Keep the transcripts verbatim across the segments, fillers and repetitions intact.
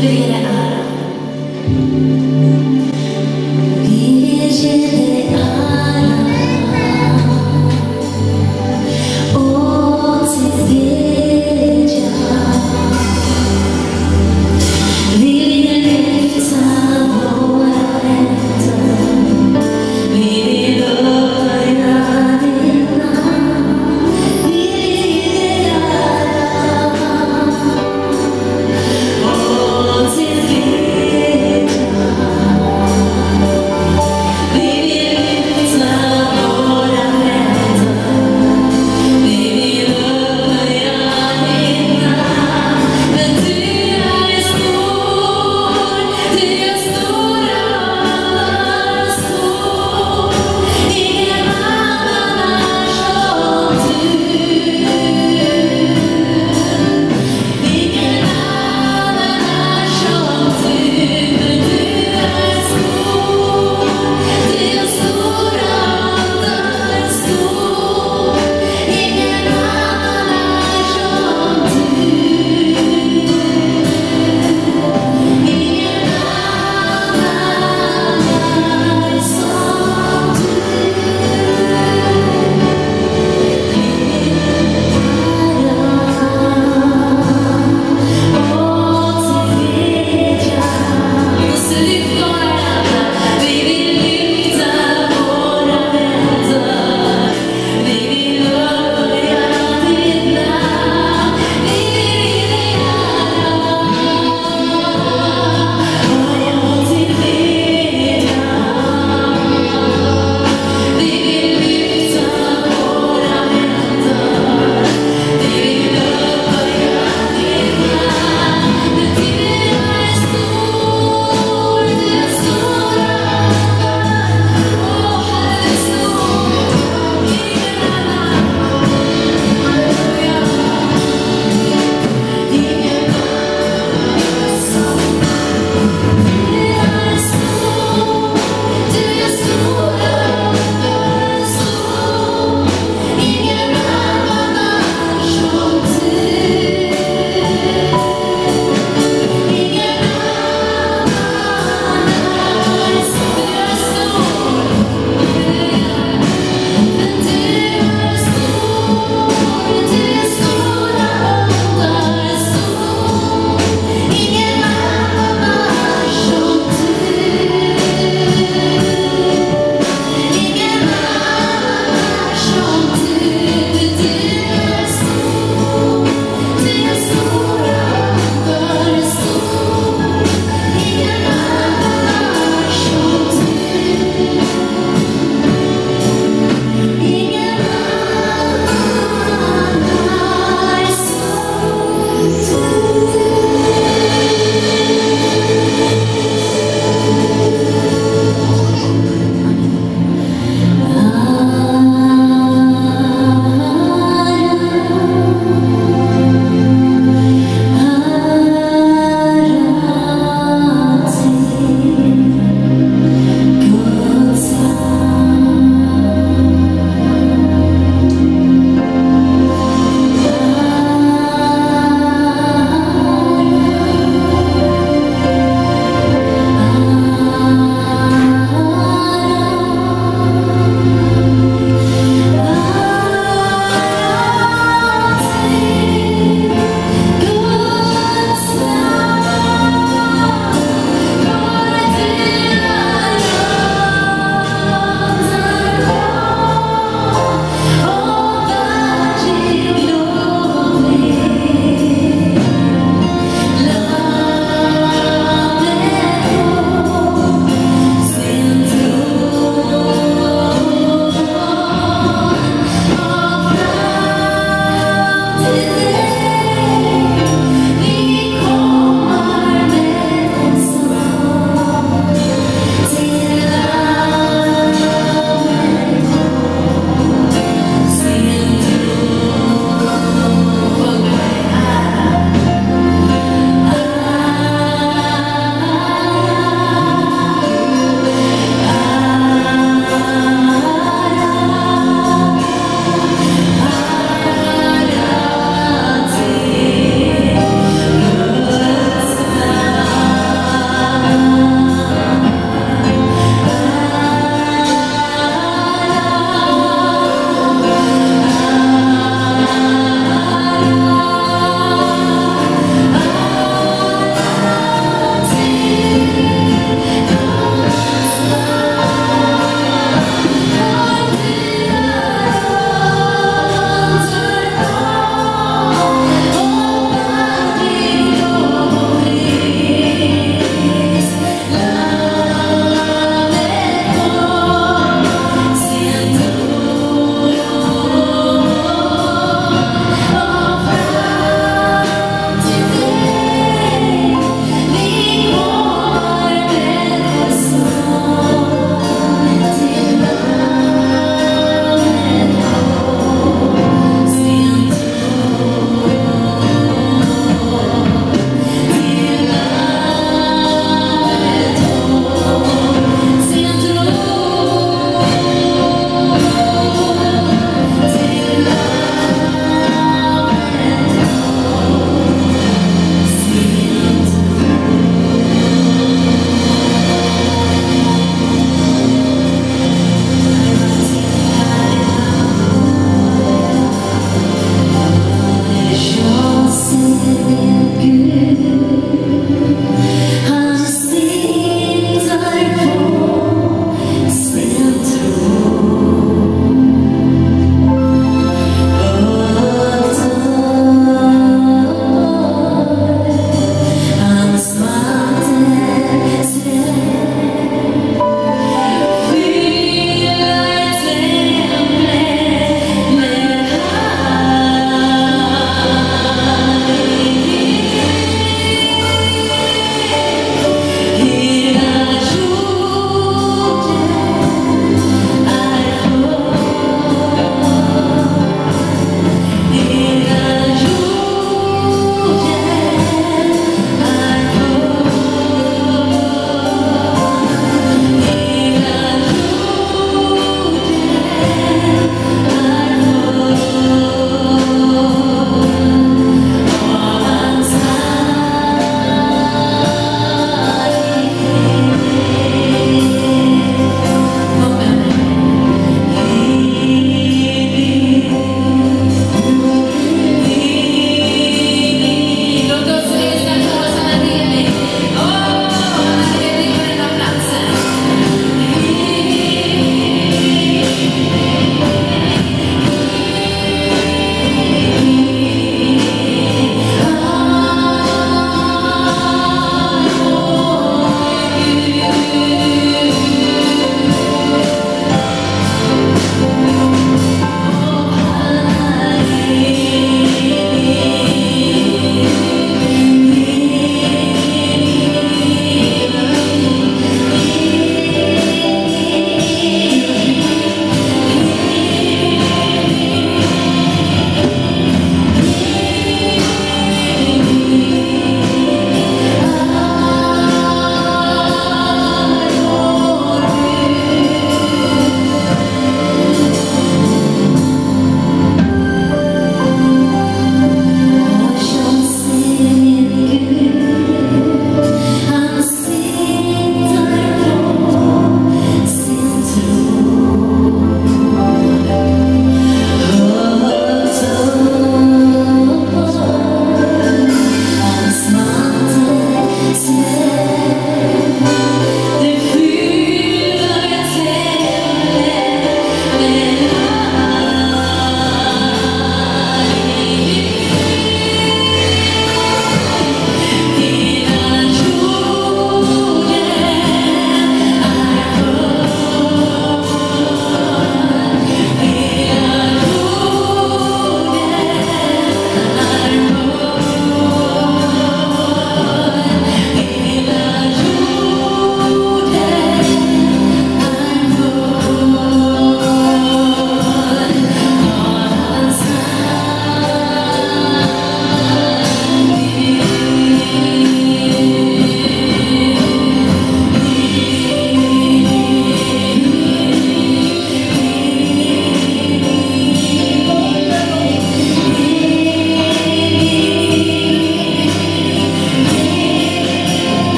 till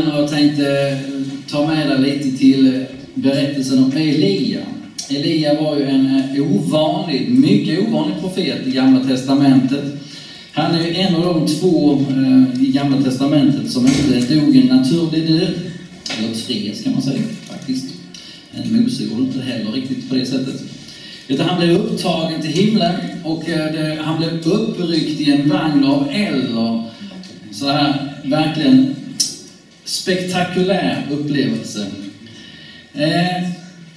början och jag tänkte ta med dig lite till berättelsen om Elia. Elia var ju en ovanlig, mycket ovanlig profet i Gamla testamentet. Han är ju en av de två eh, i Gamla testamentet som inte dog en naturlig död. Eller tre ska man säga faktiskt. En Mose går inte heller riktigt på det sättet. Utan han blev upptagen till himlen och eh, det, han blev uppryckt i en vagn av eld. Så här verkligen spektakulär upplevelse. Eh,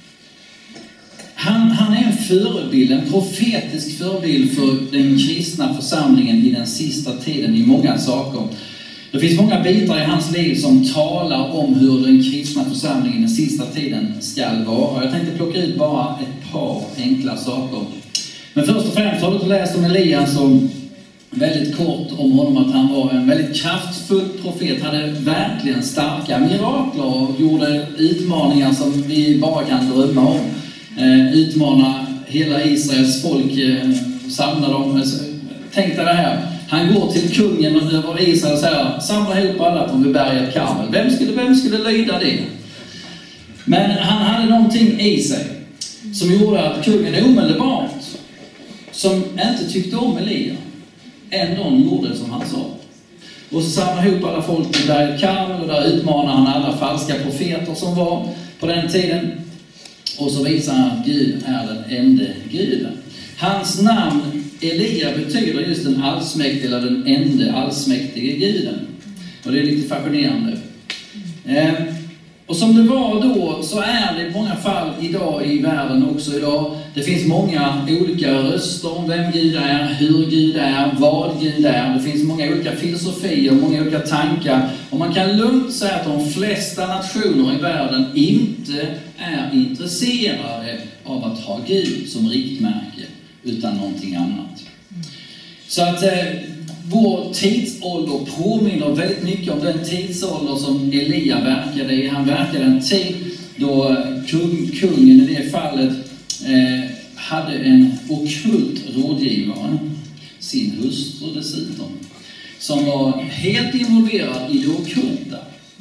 Han, han är en förebild, en profetisk förebild för den kristna församlingen i den sista tiden i många saker. Det finns många bitar i hans liv som talar om hur den kristna församlingen den sista tiden ska vara. Jag tänkte plocka ut bara ett par enkla saker. Men först och främst har du läst om Elias som väldigt kort om honom att han var en väldigt kraftfull profet. Hade verkligen starka mirakler och gjorde utmaningar som vi bara kan drömma om. Eh, utmana hela Israels folk, eh, samla dem. Tänk dig det här. Han går till kungen över Israel och säger: samla ihop alla på berget Karmel. Vem skulle, vem skulle lyda det? Men han hade någonting i sig som gjorde att kungen omedelbart, som inte tyckte om Elia, ändå gjorde som han sa. Och så samlade ihop alla folk på berget Karmel och där utmanade han alla falska profeter som var på den tiden. Och så visar han att Gud är den enda guden. Hans namn Elia betyder just den allsmäktige eller den enda allsmäktige guden. Och det är lite fascinerande. Eh, och som det var då så är det i många fall idag i världen också idag. Det finns många olika röster om vem Gud är, hur Gud är, vad Gud är. Det finns många olika filosofier, många olika tankar. Och man kan lugnt säga att de flesta nationer i världen inte är intresserade av att ha Gud som riktmärke, utan någonting annat. Så att eh, vår tidsålder påminner väldigt mycket om den tidsålder som Elia verkade i. Han verkade en tid då kung, kungen i det fallet eh, hade en ockult rådgivare, sin hustru dessutom, som var helt involverad i det ockulta.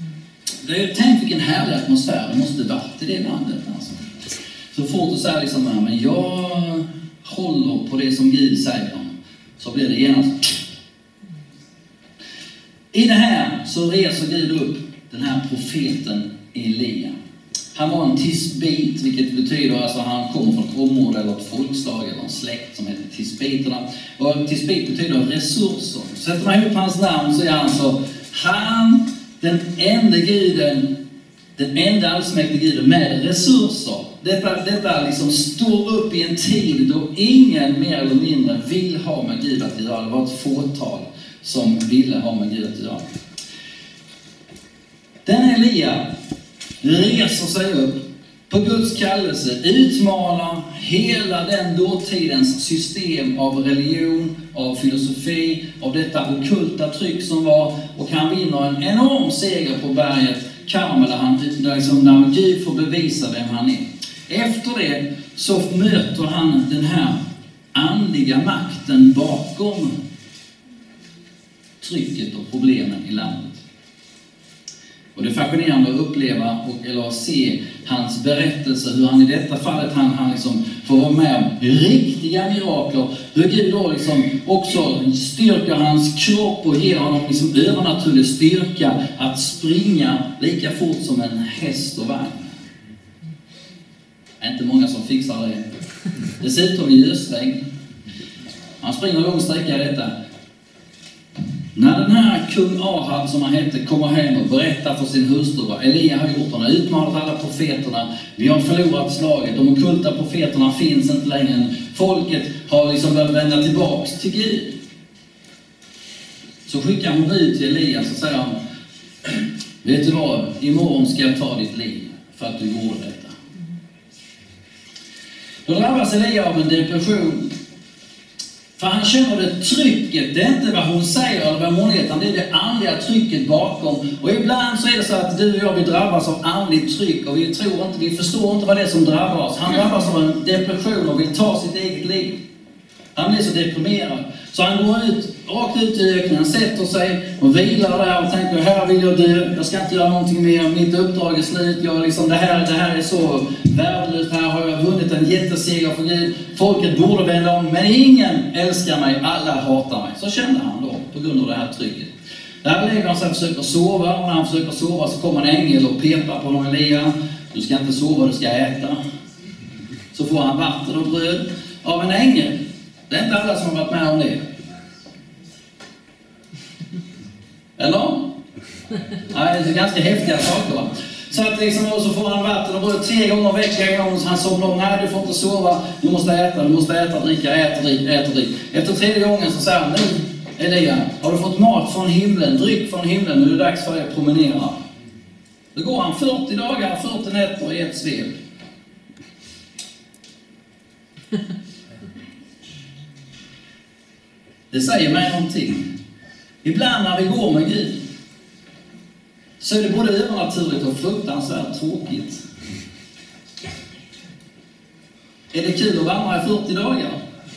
Tänk vilken härlig atmosfär det måste varit i det landet. Alltså. Så fort du säger liksom, men jag håller på det som Gud säger, så blir det genast. I det här så reser Gud upp den här profeten Elia. Han var en tisbit, vilket betyder alltså han kommer från ett område eller ett folkslag eller en släkt som heter tisbiterna. Och tisbit betyder resurser. Sätter man ihop hans namn så är han så, han, den enda guden, den enda allsmäktige guden med resurser. Detta, detta liksom står upp i en tid då ingen mer eller mindre vill ha med Gud att göra. Det var ett fåtal som ville ha med Gud att göra. Den Elia reser sig upp på Guds kallelse, utmanar hela den dåtidens system av religion, av filosofi, av detta ockulta tryck som var, och han vinner en enorm seger på berget Karmel, där han liksom, när Gud får bevisa vem han är. Efter det så möter han den här andliga makten bakom trycket och problemen i landet. Och det är fascinerande att uppleva och, eller att se hans berättelse, hur han i detta fallet han, han liksom får vara med om riktiga mirakler. Hur Gud då liksom också styrker hans kropp och ger honom liksom övernaturlig styrka att springa lika fort som en häst och vagn. Det är inte många som fixar det. Dessutom i ösregn. Han springer lång sträcka i detta. När den här kung Ahab, som han hette, kommer hem och berättar för sin hustru vad Elia har gjort, han har utmanat alla profeterna, vi har förlorat slaget, de ockulta profeterna finns inte längre, folket har liksom börjat vända tillbaks till Gud. Så skickar hon ut till Elias och säger han, vet du vad, imorgon ska jag ta ditt liv för att du gjorde detta. Då drabbas Elia av en depression. För han känner det trycket, det är inte vad hon säger eller vad hon heter, det är det andliga trycket bakom. Och ibland så är det så att du och jag, vi drabbas av andligt tryck och vi tror inte, vi förstår inte vad det är som drabbar oss. Han drabbas av en depression och vill ta sitt eget liv. Han blir så deprimerad. Så han går ut rakt ut i öknen, sätter sig och vilar där och tänker, här vill jag dö, jag ska inte göra någonting mer, mitt uppdrag är slut, jag liksom, det, här, det här är så värdelöst, här har jag vunnit en jätteseger för Gud, folket borde vända om, men ingen älskar mig, alla hatar mig. Så kände han då, på grund av det här trycket. Där lägger han sig och försöker sova, och när han försöker sova så kommer en ängel och pepar på honom, Elia, du ska inte sova, du ska äta. Så får han vatten och bröd av en ängel. Det är inte alla som har varit med om det. Eller? Nej, det är ganska häftiga saker, va? Så att liksom, och så får han vatten och bröd tre gånger i veckan. En gång så han somnar om, nej du får inte sova, du måste äta, du måste äta, dricka, äta, dricka, äta, dricka. Efter tredje gången så säger han, nu Elia, har du fått mat från himlen, dryck från himlen, nu är det dags för dig att promenera. Då går han fyrtio dagar, fyrtio nätter i ett svep. Det säger mig någonting. Ibland när vi går med Gud så är det både övernaturligt och fruktansvärt tråkigt. Är det kul att vandra i fyrtio dagar?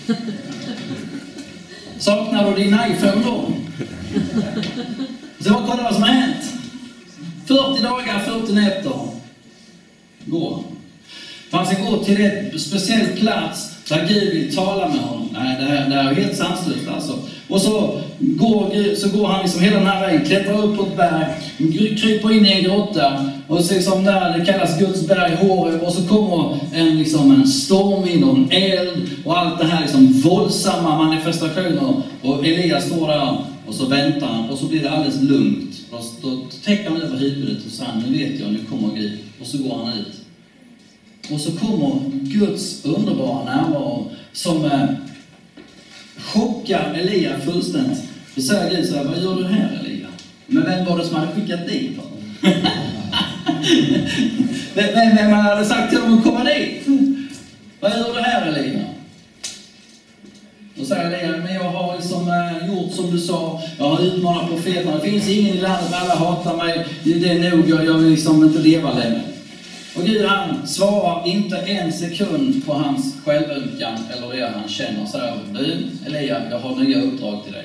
Saknar du din iPhone då? Så bara kolla vad som har hänt. fyrtio dagar, fyrtio nätter. Gå. Man ska gå till ett speciellt plats där Gud vill tala med honom. Nej, det här, det här är helt sanslöst alltså. Och så går, så går han liksom hela den här vägen, klättrar upp på ett berg, kryper in i en grotta, och så liksom där, det kallas Guds berg, Horeb, och så kommer en, liksom en stormvind och en eld och allt det här liksom våldsamma manifestationer, och Elias står där och så väntar han, och så blir det alldeles lugnt. Och då täcker han över huvudet och säger, nu vet jag, nu kommer Gud. Och så går han ut. Och så kommer Guds underbara närvaro som eh, chockar Elia fullständigt. Och säger Gud så här, vad gör du här Elia? Men vem var det som hade skickat dit på? vem, vem hade sagt till dem att komma dit? Vad gör du här Elia? Och säger Elia, men jag har liksom eh, gjort som du sa, jag har utmanat profeterna, det finns ingen i landet, alla hatar mig, det är nog, jag, jag vill liksom inte leva längre. Och Gud han svarar inte en sekund på hans självömkan eller det han känner. Så här, du Elia, jag har nya uppdrag till dig.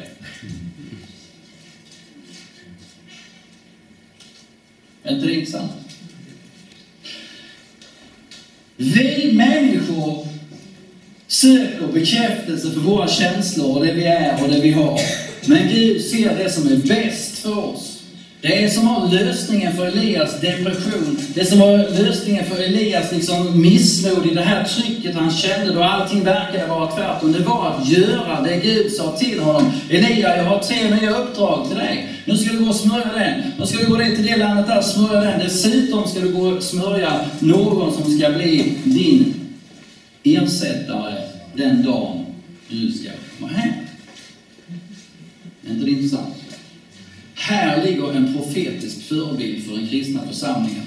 Är inte det intressant? Vi människor söker bekräftelse för våra känslor och det vi är och det vi har. Men Gud ser det som är bäst för oss. Det är som har lösningen för Elias depression. Det är som har lösningen för Elias liksom missmod i det här trycket han kände då allting verkade vara tvärtom. Det var att göra det Gud sa till honom. Elia, jag har tre nya uppdrag till dig. Nu ska du gå och smörja den. Nu ska du gå ner till det landet där och smörja den. Dessutom ska du gå och smörja någon som ska bli din ersättare den dagen du ska komma hem. Är inte det intressant? Här ligger en profetisk förebild för den kristna församlingen.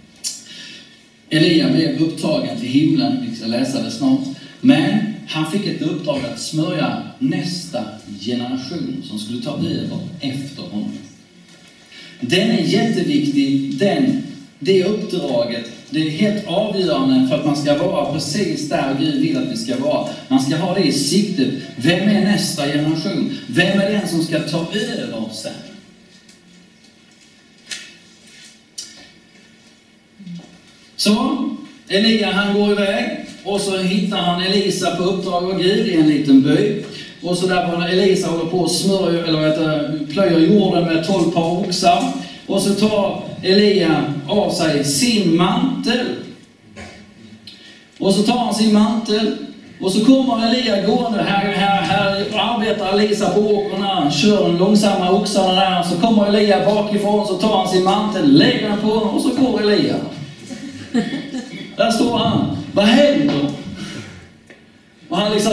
Elia blev upptagen till himlen, vi ska läsa det snart. Men han fick ett uppdrag att smörja nästa generation som skulle ta över efter honom. Den är jätteviktig, den, det uppdraget. Det är helt avgörande för att man ska vara precis där Gud vill att vi ska vara. Man ska ha det i siktet. Vem är nästa generation? Vem är den som ska ta över sen? Så Elia han går iväg och så hittar han Elisa på uppdrag av Gud i en liten by. Och så där var Elisa håller på att smörja, eller vet, plöjer jorden med tolv par oxar. Och så tar Elia av sig sin mantel. Och så tar han sin mantel. Och så kommer Elia gående. Här, här, här arbetar Elisa på åkern. Han kör de långsamma oxarna där. Så kommer Elia bakifrån. Så tar han sin mantel, lägger den på honom och så går Elia. Där står han. Vad händer? Och han liksom,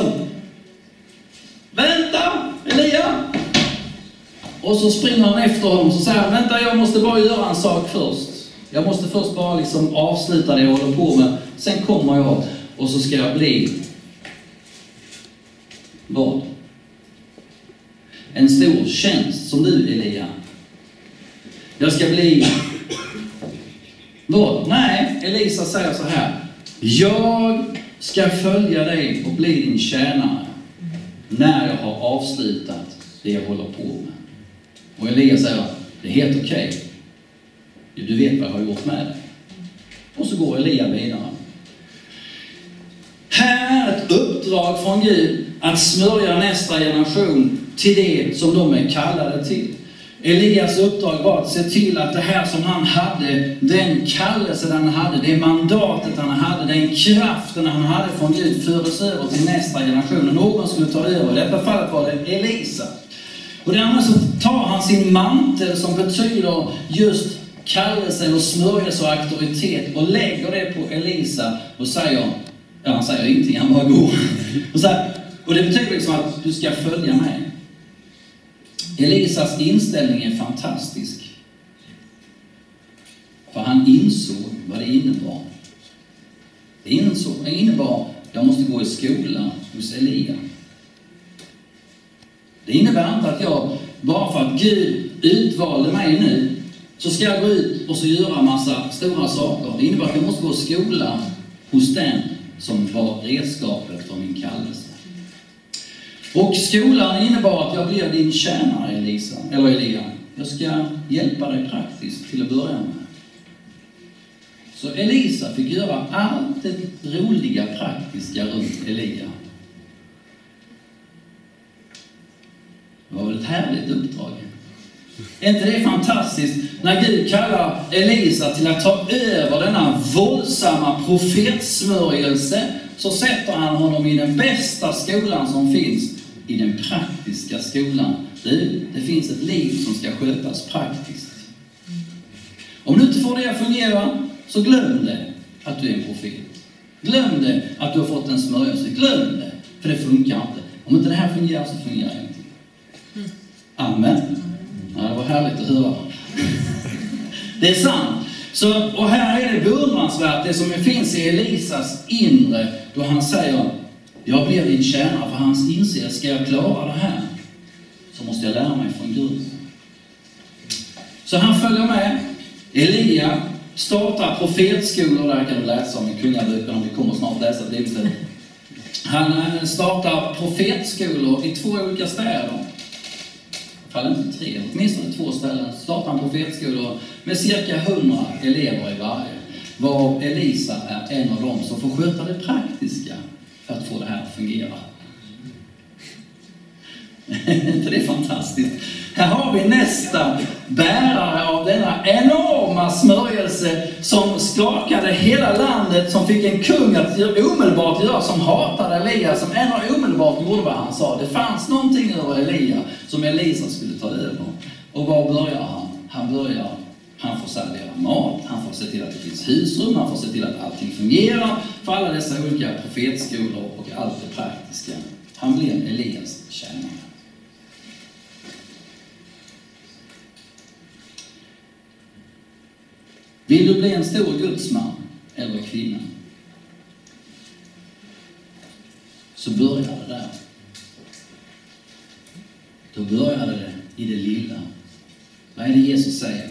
vänta Elia. Och så springer han efter honom och säger, vänta, jag måste bara göra en sak först. Jag måste först bara liksom avsluta det jag håller på med. Sen kommer jag och så ska jag bli vad? En stor tjänst som du Elia. Jag ska bli vad? Nej, Elisa säger så här. Jag ska följa dig och bli din tjänare när jag har avslutat det jag håller på med. Och Elia säger, det är helt okej. Okay. Du vet vad jag har gjort med dig. Och så går Elia vidare. Här är ett uppdrag från Gud att smörja nästa generation till det som de är kallade till. Elias uppdrag var att se till att det här som han hade, den kallelse han hade, det mandatet han hade, den kraften han hade från Gud fördes över till nästa generation. Och någon skulle ta över. I detta fallet var det Elisa. Och därmed så tar han sin mantel som betyder just kallelse eller smörjelse och auktoritet och lägger det på Elisa och säger, ja han säger ingenting, han bara går. Och, så här, och det betyder liksom att du ska följa mig. Elisas inställning är fantastisk. För han insåg vad det innebar. Det insåg, det innebar jag måste gå i skolan hos Elia. Det innebär inte att jag, bara för att Gud utvalde mig nu, så ska jag gå ut och så göra massa stora saker. Det innebär att jag måste gå i skolan hos den som var redskapet för min kallelse. Och skolan innebar att jag blev din tjänare, Elisa, eller Elia. Jag ska hjälpa dig praktiskt till att börja med. Så Elisa fick göra allt det roliga praktiska runt Elia. Det var väl ett härligt uppdrag. Är inte det fantastiskt när Gud kallar Elisa till att ta över denna våldsamma profetsmörjelse, så sätter han honom i den bästa skolan som finns, i den praktiska skolan. Det, det finns ett liv som ska skötas praktiskt. Om du inte får det att fungera, så glöm det att du är en profet. Glöm det att du har fått en smörjelse. Glöm det, för det funkar inte. Om inte det här fungerar, så fungerar det inte. Amen. Ja, det var härligt att höra. Det är sant. Så, och här är det beundransvärt det som finns i Elisas inre, då han säger, jag blir din tjänare, för hans inser, ska jag klara det här så måste jag lära mig från Gud. Så han följer med. Elia startar profetskolor, där kan du läsa om i kungaböckerna, vi kommer snart läsa det. Han startar profetskolor i två olika städer. Fall inte tre, åtminstone två ställen. Startar han profetskolor med cirka hundra elever i varje. Var Elisa är en av dem som får sköta det praktiska för att få det här att fungera. Inte det är fantastiskt? Här har vi nästa bärare av denna enorma smörjelse som skakade hela landet, som fick en kung att omedelbart göra, som hatade Elia, som ändå omedelbart gjorde vad han sa. Det fanns någonting över Elia som Elisa skulle ta över. Och var börjar han? Han börjar, han får servera mat, han får se till att det finns husrum, han får se till att allting fungerar för alla dessa olika profetskolor och allt det praktiska. Han blir Elias tjänare. Vill du bli en stor gudsman eller kvinna, så börjar det där. Då börjar det i det lilla. Vad är det Jesus säger?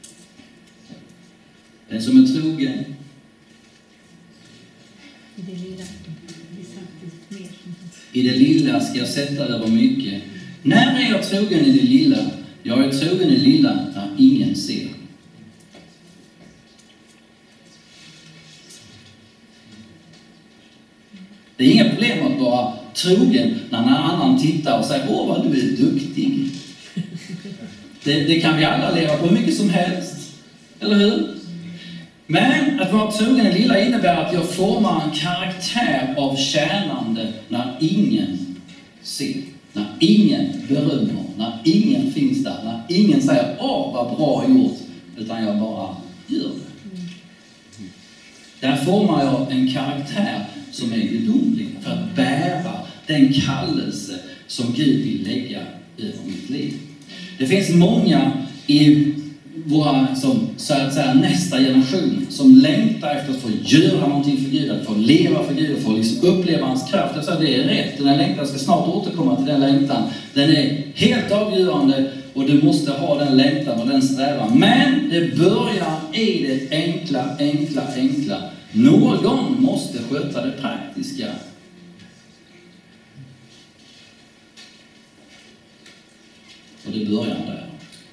Den som är trogen i det lilla, i det lilla ska jag sätta över mycket. När är jag trogen i det lilla? Jag är trogen i det lilla när ingen ser. Det är inga problem att vara trogen när någon annan tittar och säger, åh vad du är duktig. Det, det kan vi alla leva på hur mycket som helst. Eller hur? Men att vara trogen i lilla innebär att jag formar en karaktär av tjänande när ingen ser. När ingen berömmer. När ingen finns där. När ingen säger, åh vad bra gjort. Utan jag bara gör det. Där formar jag en karaktär som är gudomlig för att bära den kallelse som Gud vill lägga över mitt liv. Det finns många i våra, som, så att säga, nästa generation som längtar efter att få göra någonting för Gud, att få leva för Gud och få liksom uppleva hans kraft. Jag säger, det är rätt, den här längtan ska snart återkomma till den längtan. Den är helt avgörande och du måste ha den längtan och den strävan. Men det börjar i det enkla, enkla, enkla. Någon måste sköta det praktiska. För det börjar där.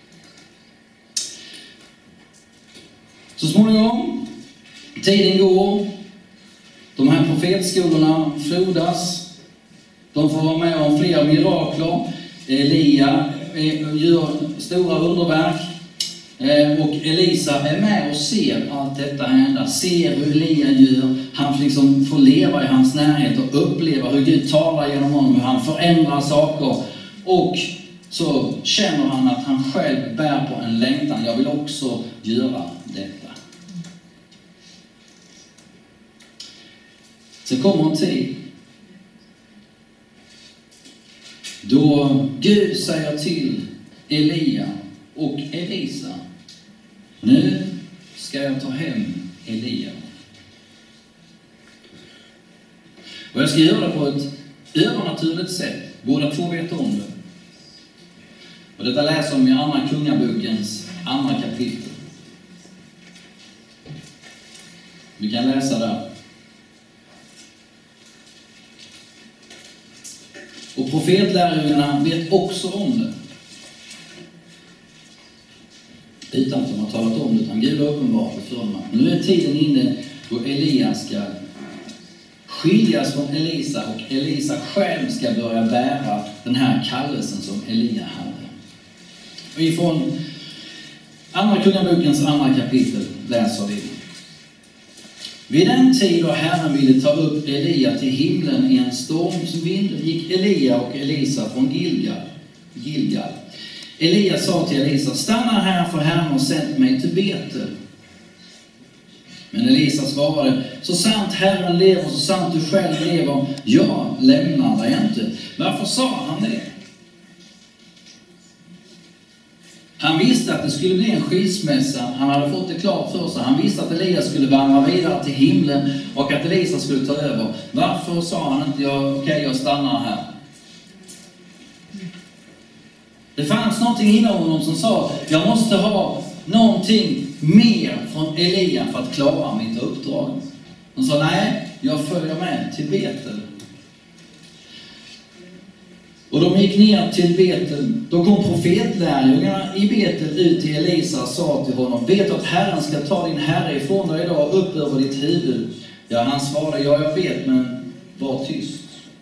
Så småningom, tiden går, de här profetskolorna frodas, de får vara med om flera mirakler. Elia gör stora underverk och Elisa är med och ser allt detta hända, ser hur Elia gör. Han liksom får leva i hans närhet och uppleva hur Gud talar genom honom, hur han förändrar saker. Och så känner han att han själv bär på en längtan. Jag vill också göra detta. Sen kommer en tid då Gud säger till Elia och Elisa: nu ska jag ta hem Elia. Och jag ska göra det på ett övernaturligt sätt. Båda två vet om det. Och detta läser om i andra kungabokens andra kapitel. Vi kan läsa där. Och profetlärjungarna vet också om det. Utan att de har talat om det, utan Gud har uppenbart det för dem. Nu är tiden inne då Elia ska skiljas från Elisa och Elisa själv ska börja bära den här kallelsen som Elia hade. Och ifrån andra kungabokens andra kapitel läser vi: vid den tid då Herren ville ta upp Elia till himlen i en stormsvind gick Elia och Elisa från Gilgal. Gilgal. Elia sa till Elisa: stanna här, för Herren har sänt mig till Betel. Men Elisa svarade: så sant Herren lever, så sant du själv lever, jag lämnar dig inte. Varför sa han det? Han visste att det skulle bli en skilsmässa. Han hade fått det klart för sig. Han visste att Elia skulle vandra vidare till himlen och att Elisa skulle ta över. Varför sa han inte: ja, okej, okay, jag stannar här? Det fanns någonting inom honom som sa: jag måste ha någonting mer från Elia för att klara mitt uppdrag. Han sa: nej, jag följer med till Betel. Och de gick ner till Betel. Då kom profetlärjungarna i Betel ut till Elisa och sa till honom: vet du att Herren ska ta din herre ifrån dig idag upp över ditt huvud? Ja, han svarade: ja, jag vet, men var tyst.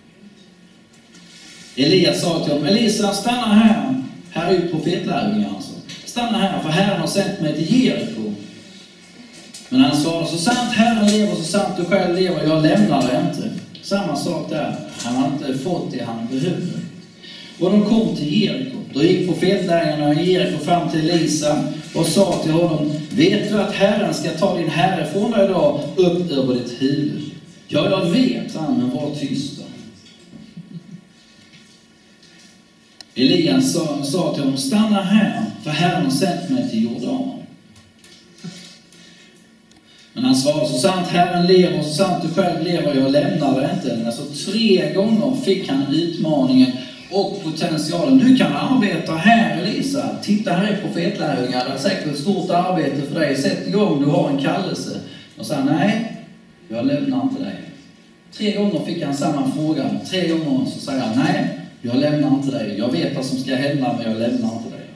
Elia sa till honom: Elisa, stanna här. Här är ju profetlärjungar alltså. Stanna här, för Herren har sänt mig till Jeriko. Men han svarade: så sant Herren lever, så sant du själv lever, jag lämnar dig inte. Samma sak där. Han har inte fått det han behövde. Och de kom till Jeriko. Då gick profetlärjungarna i Jeriko fram till Elisa och sa till honom: vet du att Herren ska ta din herre från dig idag upp över ditt huvud? Ja, jag vet, han, men var tysta. Elias sa, sa till honom: stanna här, för Herren har sänt mig till Jordan. Men han svarade: så sant Herren lever, så sant du själv lever, jag lämnar dig inte. Alltså tre gånger fick han utmaningen och potentialen. Du kan arbeta här, Elisa. Titta, här är profetlärjungar. Det är säkert ett stort arbete för dig. Sätt igång, du har en kallelse. Och sa: nej, jag lämnar inte dig. Tre gånger fick han samma fråga. Tre gånger så säger han: nej, jag lämnar inte dig. Jag vet vad som ska hända, men jag lämnar inte dig.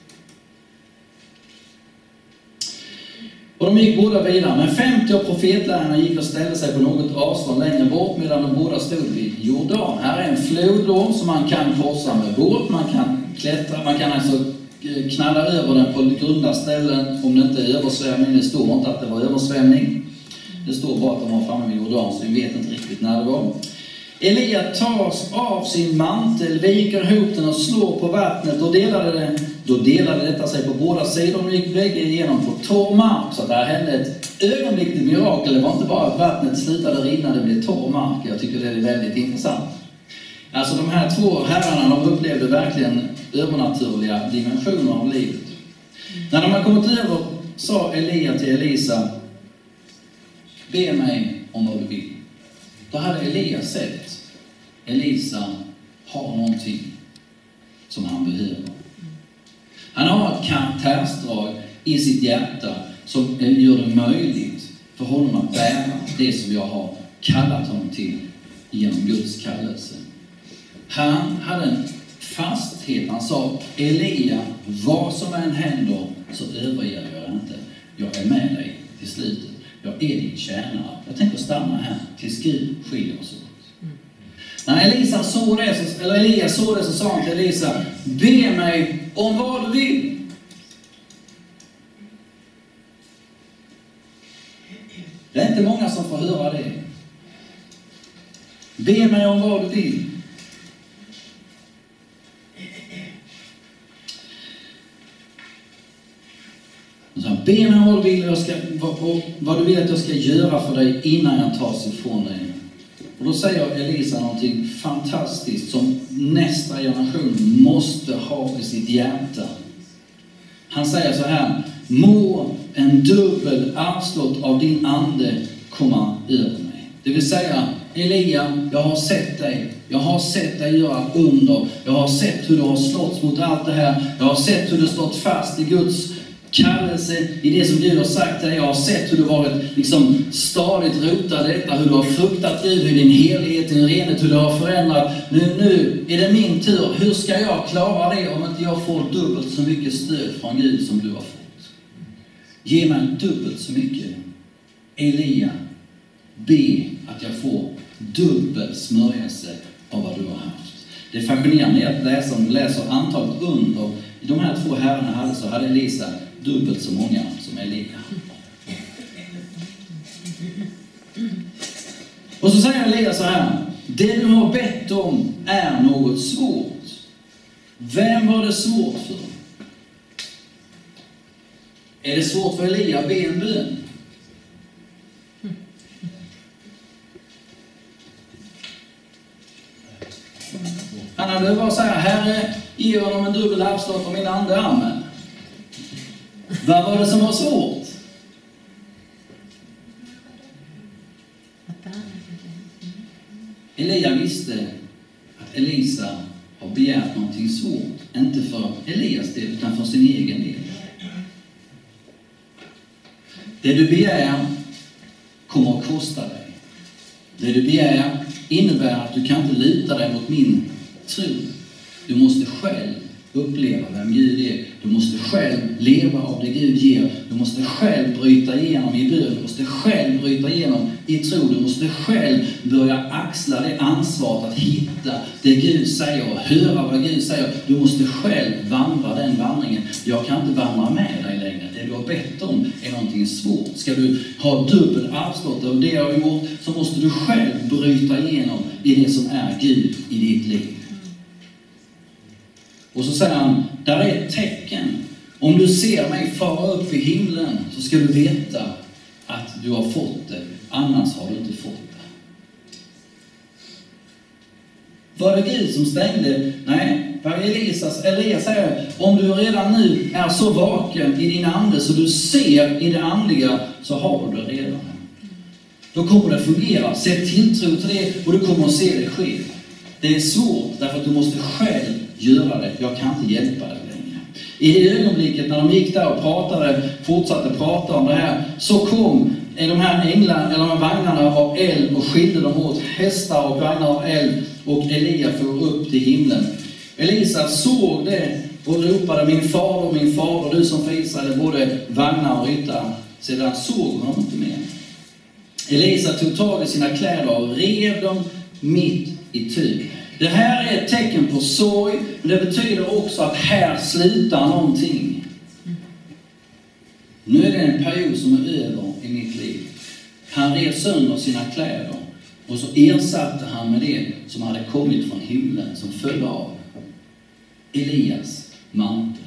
Och de gick båda vidare. Men femtio av profetlärarna gick och ställde sig på något avstånd längre bort, medan de båda stod vid Jordan. Här är en flod då, som man kan korsa med båt. Man kan klättra, man kan alltså knalla över den på grunda ställen om det inte är översvämning. Det står inte att det var översvämning. Det står bara att de var framme vid Jordan, så vi vet inte riktigt när det var. Elia tas av sin mantel, viker ihop den och slår på vattnet och delade den. Då delade detta sig på båda sidor och gick bägge igenom på torr mark. Så där hände ett ögonblickligt mirakel. Det var inte bara att vattnet slutade rinna, det blev torr mark. Jag tycker det är väldigt intressant. Alltså de här två herrarna, de upplevde verkligen övernaturliga dimensioner av livet. När de har kommit över sa Elia till Elisa: be mig om vad du vill. Då hade Elia sett Elisa har någonting som han behöver. Han har ett karaktärsdrag i sitt hjärta som gör det möjligt för honom att bära det som jag har kallat honom till genom Guds kallelse. Han hade en fasthet. Han sa, Elia, vad som än händer så överger jag inte. Jag är med dig till slutet. Jag är din tjänare. Jag tänker stanna här tills Gud skiljer oss åt. Mm. När Elisa såg det, så, eller Elia såg det, så sa han till Elisa, be mig om vad du vill. Det är inte många som får höra det. Be mig om vad du vill. Så, be mig om vad du vill, jag ska, vad, vad du vill att jag ska göra för dig innan jag tas ifrån dig. Och då säger Elisa någonting fantastiskt som nästa generation måste ha i sitt hjärta. Han säger så här, må en dubbel arvslott av din ande komma över mig. Det vill säga, Elia, jag har sett dig. Jag har sett dig göra under. Jag har sett hur du har slått mot allt det här. Jag har sett hur du stått fast i Guds kallelse, i det som Gud har sagt till dig. Jag har sett hur du varit liksom stadigt rotad detta, hur du har fruktat Gud, hur din helighet, din renhet, hur du har förändrat. Nu, nu är det min tur. Hur ska jag klara det om inte jag får dubbelt så mycket stöd från Gud som du har fått? Ge mig dubbelt så mycket. Elia, be att jag får dubbel smörjelse av vad du har haft. Det fascinerande är att läsa, om du läser antalet under i de här två herrarna hade, så hade Elisa dubbelt så många som Elia. Och så säger Elia så här, det du har bett om är något svårt. Vem var det svårt för? Är det svårt för Elia att be en bön? Han hade bara så här, Herre, ge honom en dubbel arvslott av min ande, amen. Vad var det som var svårt? Elia visste att Elisa har begärt någonting svårt. Inte för Elias del, utan för sin egen del. Det du begär kommer att kosta dig. Det du begär innebär att du kan inte luta dig mot min tro. Du måste själv uppleva vem Gud är. Du måste själv leva av det Gud ger. Du måste själv bryta igenom i bön. Du måste själv bryta igenom i tro. Du måste själv börja axla det ansvaret att hitta det Gud säger och höra vad Gud säger. Du måste själv vandra den vandringen. Jag kan inte vandra med dig längre. Det du har bett om är någonting svårt. Ska du ha dubbel arvslott av det jag har gjort, så måste du själv bryta igenom i det som är Gud i ditt liv. Och så säger han, där är ett tecken. Om du ser mig fara upp i himlen, så ska du veta att du har fått det. Annars har du inte fått det. Var det Gud som stängde? Nej, var Elisas, Elias säger, om du redan nu är så vaken i din ande så du ser i det andliga, så har du det redan. Då kommer det fungera. Sätt tilltro till det och du kommer att se det ske. Det är svårt därför att du måste själv göra det. Jag kan inte hjälpa dig längre. I det ögonblicket när de gick där och pratade, fortsatte prata om det här, så kom de här änglarna, eller de här vagnarna av eld och skilde dem åt, hästar och vagnar av eld, och Elia for upp till himlen. Elisa såg det och ropade, min fader, min fader, du som visade både vagnar och ryttare. Sedan såg hon inte mer. Elisa tog tag i sina kläder och rev dem mitt i tu. Det här är ett tecken på sorg, men det betyder också att här slutar någonting. Nu är det en period som är över i mitt liv. Han rev sönder sina kläder och så ersatte han med det som hade kommit från himlen, som föll av Elias mantel.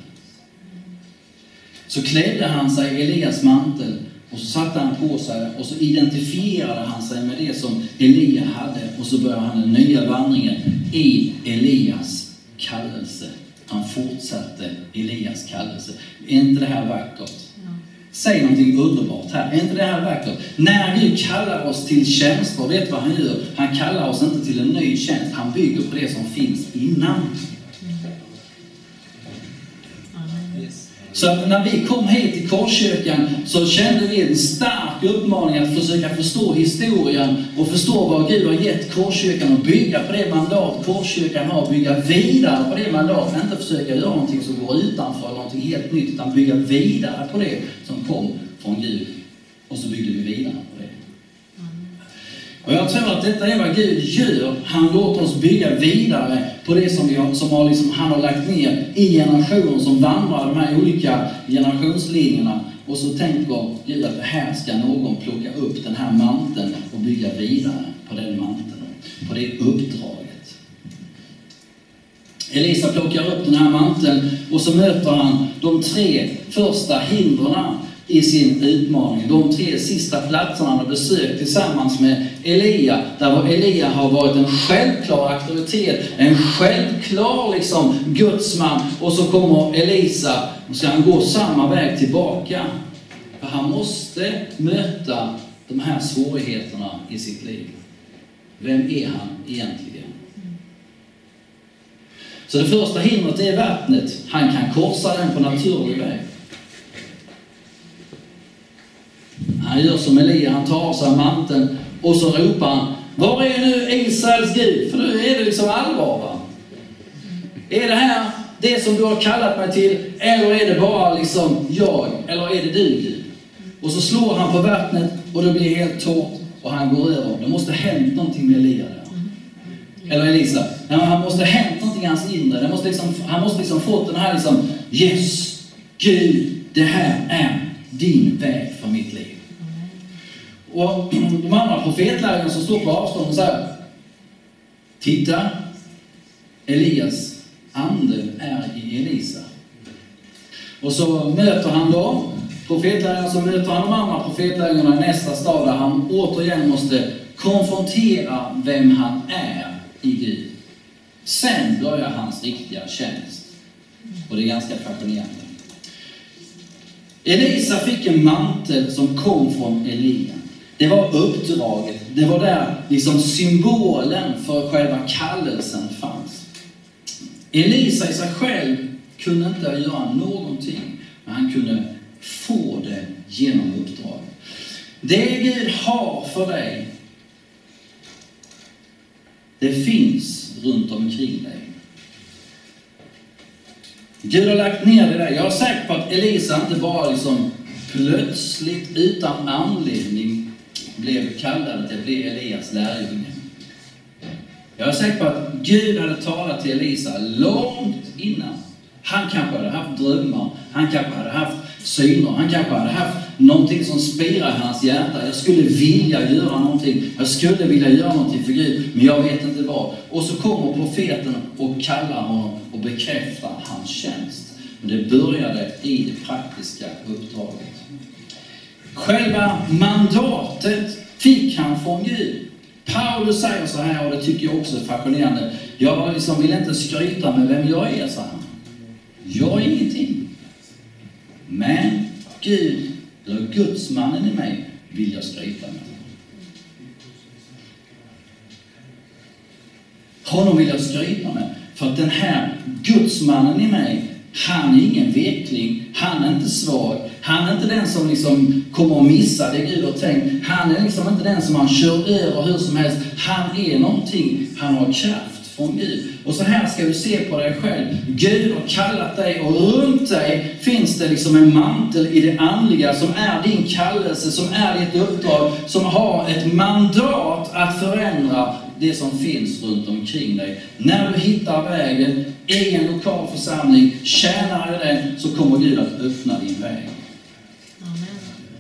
Så klädde han sig i Elias mantel och så satte han på sig och så identifierade han sig med det som Elia hade, och så började han den nya vandringen i Elias kallelse. Han fortsatte Elias kallelse. Är inte det här vackert? Säg någonting underbart här. Är inte det här vackert? När Gud kallar oss till tjänster, vet vad han gör? Han kallar oss inte till en ny tjänst. Han bygger på det som finns innan. Så att när vi kom hit till Korskyrkan så kände vi en stark uppmaning att försöka förstå historien och förstå vad Gud har gett Korskyrkan och bygga på det mandat Korskyrkan har, bygga vidare på det mandat, inte försöka göra någonting som går utanför eller någonting helt nytt, utan bygga vidare på det som kom från Gud. Och så byggde vi vidare på det. Och jag tror att detta är vad Gud gör. Han låter oss bygga vidare på det som, vi har, som har liksom, han har lagt ner i generationer som vandrar de här olika generationslinjerna. Och så tänker Gud att här ska någon plocka upp den här manteln och bygga vidare på den manteln, på det uppdraget. Elisa plockar upp den här manteln och så möter han de tre första hindren i sin utmaning. De tre sista platserna han har besökt tillsammans med Elia, där Elia har varit en självklar auktoritet, en självklar liksom gudsman, och så kommer Elisa och ska han gå samma väg tillbaka. För han måste möta de här svårigheterna i sitt liv. Vem är han egentligen? Så det första hindret är vattnet. Han kan korsa den på naturlig väg. Han gör som Elia, han tar av sig manteln och så ropar han: var är nu Israels Gud? För nu är det liksom allvar, va? Är det här det som du har kallat mig till, eller är det bara liksom jag, eller är det du, Gud? Och så slår han på vattnet och det blir helt torrt och han går över. Det måste hänt någonting med Elia där. Eller Elisa. Ja, han måste hänt någonting i hans inre. Det måste liksom, han måste liksom fått den här liksom: yes, Gud, det här är din väg för mitt liv. Och de andra profetlägarna som står på avstånd och säger: titta, Elias ande är i Elisa. Och så möter han dem, profetlägarna, så möter han de andra profetlägarna i nästa stad, där han återigen måste konfrontera vem han är i Gud. Sen börjar hans riktiga tjänst. Och det är ganska fascinerande. Elisa fick en mantel som kom från Elia. Det var uppdraget. Det var där liksom symbolen för själva kallelsen fanns. Elisa i sig själv kunde inte göra någonting, men han kunde få det genom uppdraget. Det Gud har för dig, det finns runt omkring dig. Gud har lagt ner det där. Jag är säker på att Elisa inte bara liksom plötsligt utan anledning blev kallad till att bli Elias lärjunge. Jag är säker på att Gud hade talat till Elisa långt innan. Han kanske hade haft drömmar. Han kanske hade haft syner. Han kanske hade haft någonting som spirar i hans hjärta. Jag skulle vilja göra någonting. Jag skulle vilja göra någonting för Gud, men jag vet inte vad. Och så kommer profeten och kallar honom och bekräftar hans tjänst. Men det började i det praktiska uppdraget. Själva mandatet fick han från Gud. Paulus säger så här, och det tycker jag också är fascinerande: jag liksom vill inte skryta med vem jag är, så här. Jag är ingenting. Men Gud, eller Gudsmannen i mig, vill jag skryta med. Honom vill jag skryta med. För att den här Gudsmannen i mig, han är ingen vekling. Han är inte svag. Han är inte den som liksom kommer att missa det Gud har tänkt. Han är liksom inte den som man kör över hur som helst. Han är någonting. Han har kraft från Gud. Och så här ska du se på dig själv. Gud har kallat dig, och runt dig finns det liksom en mantel i det andliga som är din kallelse, som är ditt uppdrag, som har ett mandat att förändra det som finns runt omkring dig. När du hittar vägen i en lokal församling, tjänar du den, så kommer Gud att öppna din väg. Amen.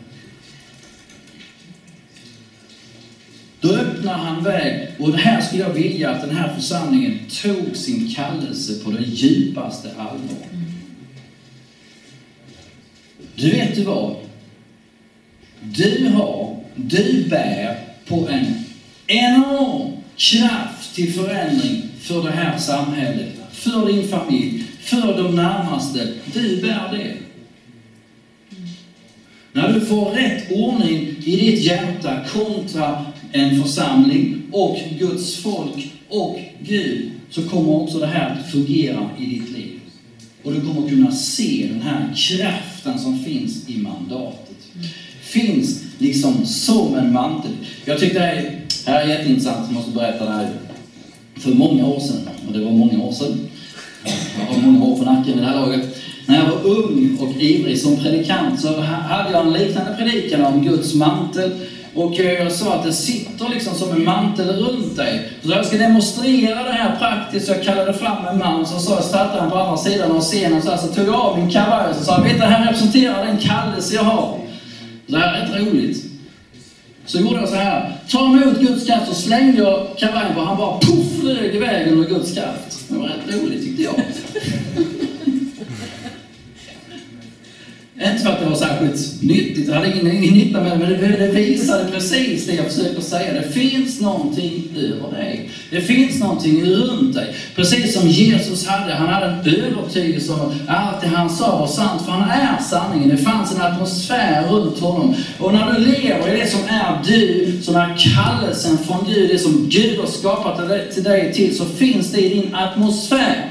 Då öppnar han väg, och det här skulle jag vilja att den här församlingen tog sin kallelse på det djupaste allvar. Mm. Du vet du vad? Du har, du bär på en enorm kraft till förändring för det här samhället, för din familj, för de närmaste. Du bär det. Mm. När du får rätt ordning i ditt hjärta kontra en församling och Guds folk och Gud, så kommer också det här att fungera i ditt liv. Och du kommer kunna se den här kraften som finns i mandatet. Finns liksom som en mantel. Jag tyckte det här, här är jätteintressant. Jag måste berätta det här. För många år sedan, och det var många år sedan. Jag har många år på nacken i det här laget. När jag var ung och ivrig som predikant så hade jag en liknande predikan om Guds mantel. Och jag sa att det sitter liksom som en mantel runt dig. Så jag ska demonstrera det här praktiskt. Så jag kallade fram en man som sa, jag startade han på andra sidan av scenen. Så, här, så tog jag av min kavaj och så sa, vet du, det här representerar den kallelse jag har. Det här är rätt roligt. Så gjorde jag så här. Ta emot Guds kraft och slängde jag kavajen på. Han bara puff, flög iväg under Guds kraft. Det var rätt roligt tyckte jag. Inte för att det var särskilt nyttigt, jag hade ingen, ingen nytta med det, men det, det visade precis det jag försöker säga. Det finns någonting över dig. Det finns någonting runt dig. Precis som Jesus hade, han hade en övertygelse om att allt det han sa var sant, för han är sanningen. Det fanns en atmosfär runt honom. Och när du lever i det som är du, som är kallelsen från Gud, det som Gud har skapat till dig till, så finns det i din atmosfär.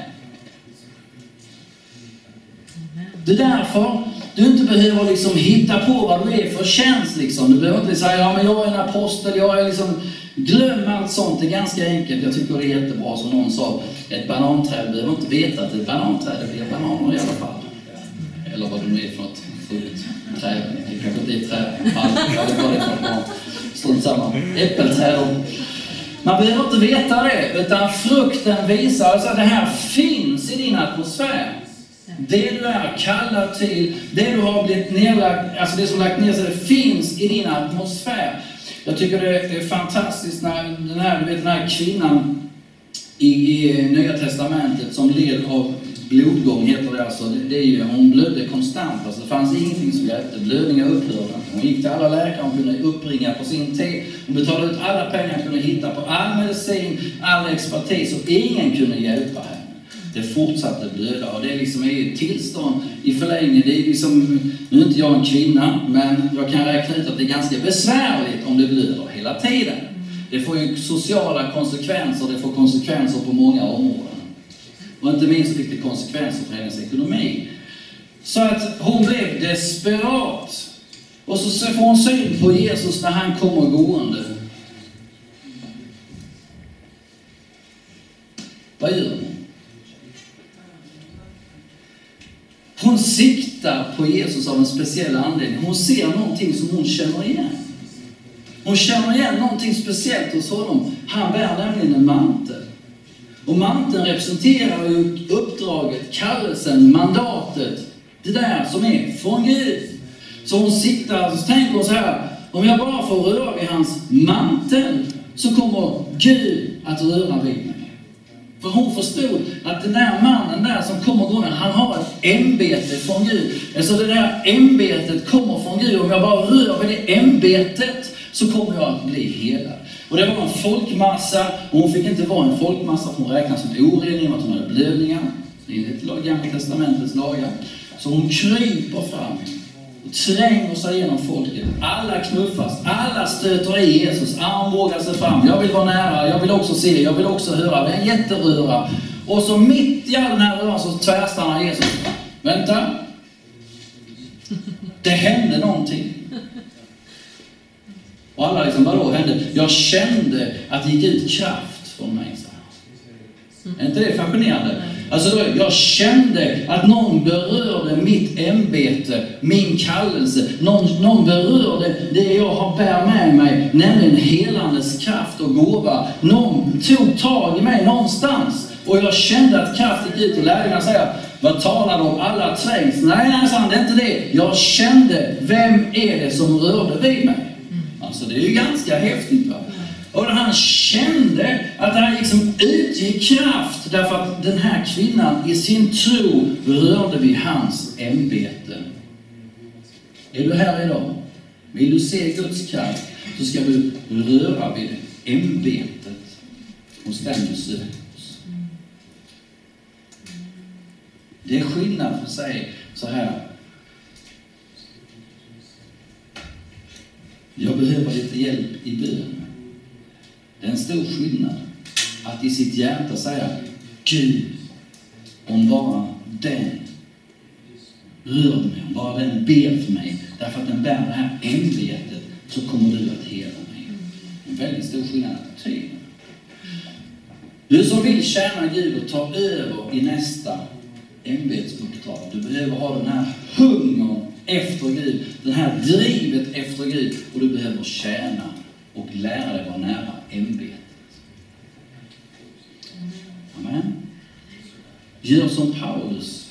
Det är därför du inte behöver liksom hitta på vad du är för tjänst. Liksom. Du behöver inte säga, ja men jag är en apostel, jag är liksom... Glöm allt sånt, det är ganska enkelt. Jag tycker det är jättebra, som någon sa, ett bananträd, du behöver inte veta att det är ett bananträd, det blir bananer i alla fall. Eller vad det nu är för något fruktträd. Det kanske inte är träd. Jag vet vad det är för något. Strunt samma. Äppelträd. Man behöver inte veta det, utan frukten visar alltså att det här finns i din atmosfär. Det du är kallad till, det du har blivit nedlagt, alltså det som lagt ner sig, det finns i din atmosfär. Jag tycker det är fantastiskt när den här, du vet, den här kvinnan i, i Nya Testamentet som led av blodgång, heter det alltså. Det, det är ju, hon blödde konstant, alltså det fanns ingenting som hjälpte. Blödningar upphörde. Hon gick till alla läkare, hon kunde uppringa på sin tid. Hon betalade ut alla pengar hon kunde hitta på all medicin, all expertis, och ingen kunde hjälpa henne. Det fortsatte blöda, och det är liksom ett tillstånd i förlängningen. Det är liksom, nu är inte jag en kvinna, men jag kan räkna ut att det är ganska besvärligt om det blöder hela tiden. Det får ju sociala konsekvenser, det får konsekvenser på många områden. Och inte minst fick det konsekvenser för hennes ekonomi. Så att hon blev desperat. Och så får hon syn på Jesus när han kommer gående. Vad gör hon? Hon siktar på Jesus av en speciell anledning. Hon ser någonting som hon känner igen. Hon känner igen någonting speciellt hos honom. Han bär nämligen en mantel. Och manteln representerar ju uppdraget, kallelsen, mandatet. Det där som är från Gud. Så hon siktar, så tänker hon så här. Om jag bara får röra vid hans mantel, så kommer Gud att röra vid mig. För hon förstod att den där mannen där som kommer gående, han har ett ämbete från Gud. Alltså det där ämbetet kommer från Gud. Om jag bara rör vid det ämbetet, så kommer jag att bli helad. Och det var en folkmassa, och hon fick inte vara en folkmassa, för hon räknas som oren genom att hon hade blödningar. Det är ett Gamla testamentets lagar. Så hon kryper fram och tränger sig genom folket. Alla knuffas, alla stöter i Jesus, armbågar sig fram. Jag vill vara nära, jag vill också se, jag vill också höra. Det är en jätteröra. Och så mitt i all den här röran så tvärstannar Jesus. Vänta. Det hände någonting. Och alla liksom, vadå hände? Jag kände att det gick ut kraft från mig. Är inte det fascinerande? Alltså då, jag kände att någon berörde mitt ämbete, min kallelse. Någon, någon berörde det jag har bär med mig, nämligen helandes kraft och gåva. Någon tog tag i mig någonstans. Och jag kände att kraft gick ut, och lärarna säger, vad talar de om? Alla trängs? Nej, nej, sant, det är inte det. Jag kände, vem är det som rörde vid mig? Alltså det är ju ganska häftigt, va? Och han kände att det här liksom utgick kraft, därför att den här kvinnan i sin tro rörde vid hans ämbete. Är du här idag? Vill du se Guds kraft, så ska du röra vid ämbetet hos den du söker. Det är skillnad för sig så här. Jag behöver lite hjälp i bön. Det är en stor skillnad att i sitt hjärta säga, Gud, om bara den rör mig, om bara den ber för mig, därför att den bär det här ämbetet, så kommer du att hela mig. En väldigt stor skillnad att tyda. Du som vill tjäna Gud och ta över i nästa ämbetsuppdrag, du behöver ha den här hungern efter Gud, den här drivet efter Gud, och du behöver tjäna och lära dig vara nära ämbetet. Amen. Gör som Paulus.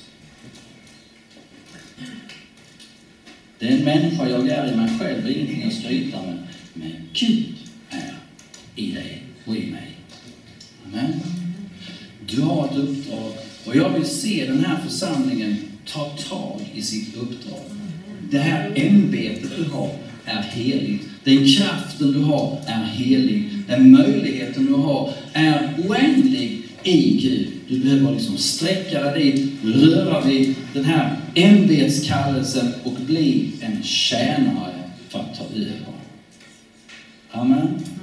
Den människa jag är i mig själv är ingenting att skryta med, men Gud är i dig och i mig. Amen. Du har ett uppdrag, och jag vill se den här församlingen ta tag i sitt uppdrag. Det här ämbetet du har är heligt. Den kraften du har är helig. Den möjligheten du har är oändlig i Gud. Du behöver liksom sträcka dig dit, röra vid den här ämbetskallelsen och bli en tjänare för att ta över. Amen.